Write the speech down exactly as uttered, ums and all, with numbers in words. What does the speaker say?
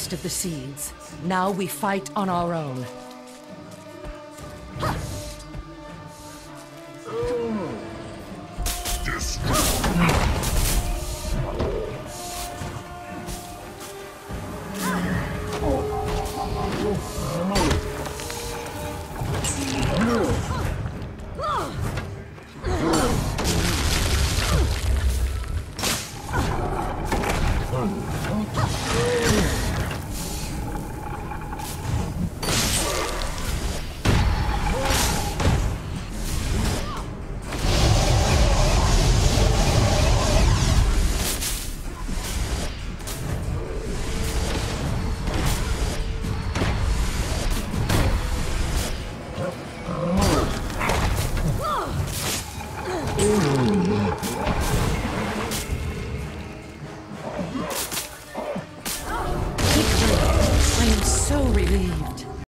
last of the seeds. Now we fight on our own. I am so relieved.